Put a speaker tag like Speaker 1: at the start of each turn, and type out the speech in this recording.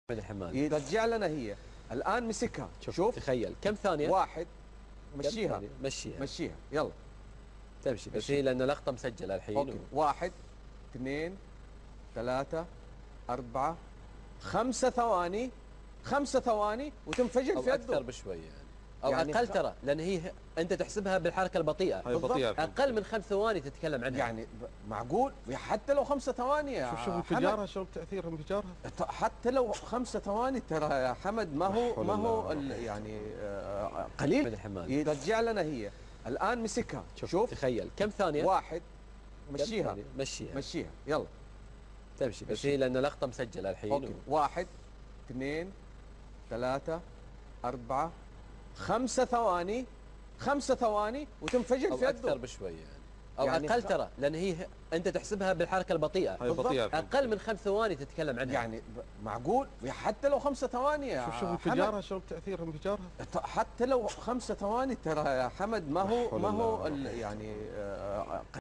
Speaker 1: من الحماد
Speaker 2: يرجع لنا هي الان مسكها. شوف
Speaker 1: تخيل كم ثانيه.
Speaker 2: واحد. مشيها
Speaker 1: مشيها
Speaker 2: مشيها يلا
Speaker 1: تمشي بس هي لان لقطه مسجله الحين
Speaker 2: اوكي. واحد اثنين ثلاثة أربعة خمسة ثواني. خمسة ثواني وتنفجر في يده.
Speaker 1: اكثر بشوي يعني او
Speaker 2: يعني
Speaker 1: اقل ترى لان هي انت تحسبها بالحركه البطيئه.
Speaker 3: هاي بطيئة.
Speaker 1: اقل من 5 ثواني تتكلم عنها.
Speaker 2: يعني معقول حتى لو 5 ثواني يا
Speaker 3: شوف
Speaker 2: حمد.
Speaker 3: انفجارها، شوف تاثير انفجارها.
Speaker 2: حتى لو 5 ثواني ترى يا حمد ما هو يعني قليل.
Speaker 1: من الحماد
Speaker 2: يرجع لنا هي الان مسكها. شوف
Speaker 1: تخيل كم ثانيه.
Speaker 2: واحد. مشيها
Speaker 1: مشيها
Speaker 2: يلا
Speaker 1: تمشي بس هي لان لقطه مسجله الحين
Speaker 2: اوكي. واحد اثنين ثلاثة أربعة خمسة ثواني. خمسة ثواني وتنفجر في يده.
Speaker 1: اكثر بشوي يعني او
Speaker 2: يعني
Speaker 1: اقل ترى لان هي انت تحسبها بالحركه البطيئه.
Speaker 3: هاي بطيئة.
Speaker 1: اقل من 5 ثواني تتكلم عنها.
Speaker 2: يعني معقول حتى لو 5 ثواني يا
Speaker 3: شوف انفجارها، شوف تاثير انفجارها.
Speaker 2: حتى لو 5 ثواني ترى يا حمد ما هو يعني